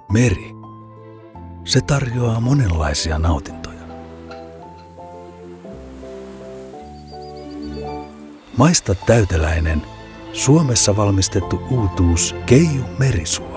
Meri. Se tarjoaa monenlaisia nautintoja. Maista täyteläinen, Suomessa valmistettu uutuus Keiju Merisuo.